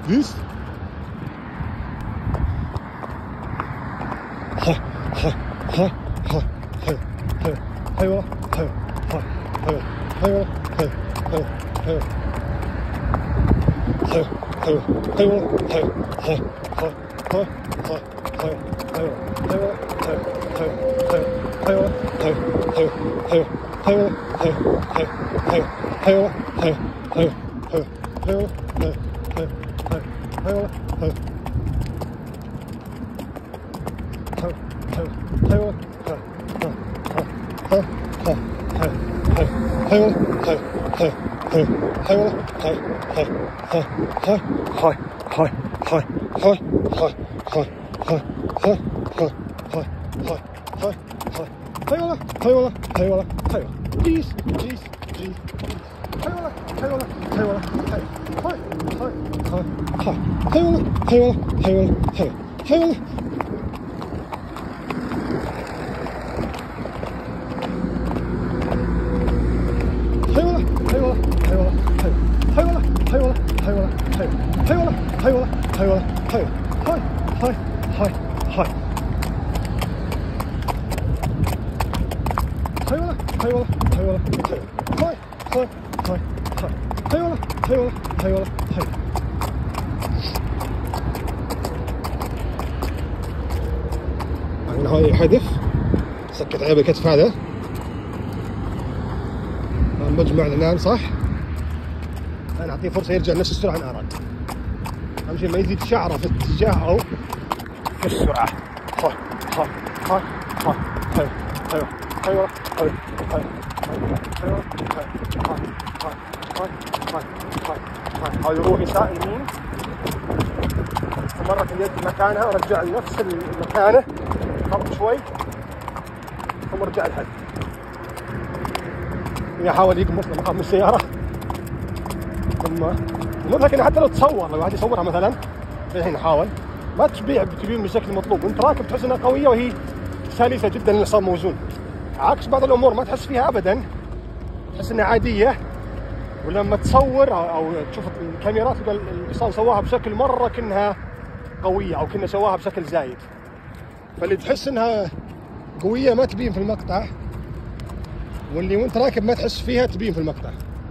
this. هاي هاي هاي هاي هاي هاي والله هاي هاي هاي هاي والله هاي هاي هاي هاي هاي والله هاي هاي هاي هاي هاي هاي والله هاي هاي والله هاي هاي هاي والله هاي هاي هاي والله هاي هاي هاي والله هاي هاي والله هاي هاي حدث سكت عليه بالكتف هذا مجمع الان صح. انا اعطيه فرصه يرجع نفس السرعه ان اراد. اهم شيء ما يزيد شعره في اتجاه او في السرعه. هاي هاي هاي هاي هاي هاي هاي هاي هاي هاي يروح يسار يمين مرة اليد مكانها ورجع لنفس مكانه خبط شوي ثم رجع الحد. يحاول يقمص مقام السيارة ثم لكن حتى لو تصور لو واحد يصورها مثلا الحين حاول ما تبين بالشكل المطلوب وانت راكب تحس انها قوية وهي سلسة جدا الحصان موزون، عكس بعض الامور ما تحس فيها ابدا تحس انها عادية، ولما تصور او تشوف الكاميرات تلقى الحصان سواها بشكل مرة كأنها قوية او كأنه سواها بشكل زايد، فاللي تحس انها قوية ما تبين في المقطع، واللي وانت راكب ما تحس فيها تبين في المقطع.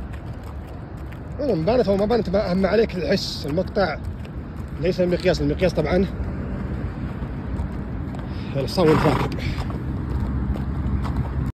بانت او ما بانت اهم عليك الحس. المقطع ليس المقياس، المقياس طبعا الحصان وانت راكب.